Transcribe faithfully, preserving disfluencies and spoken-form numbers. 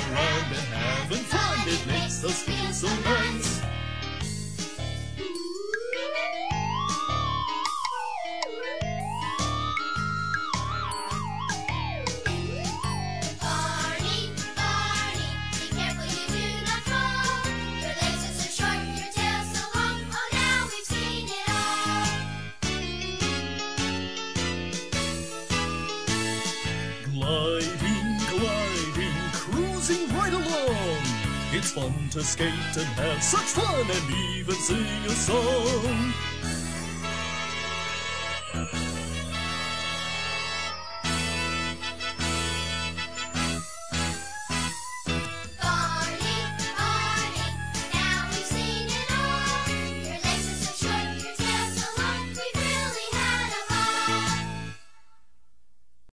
around and having fun. It makes us feel so nice. Barney, Barney, be careful you do not fall. Your legs are so short, your tail so long. Oh, now we've seen it all. Gliding, gliding, cruising right along. It's fun to skate and have such fun and even sing a song.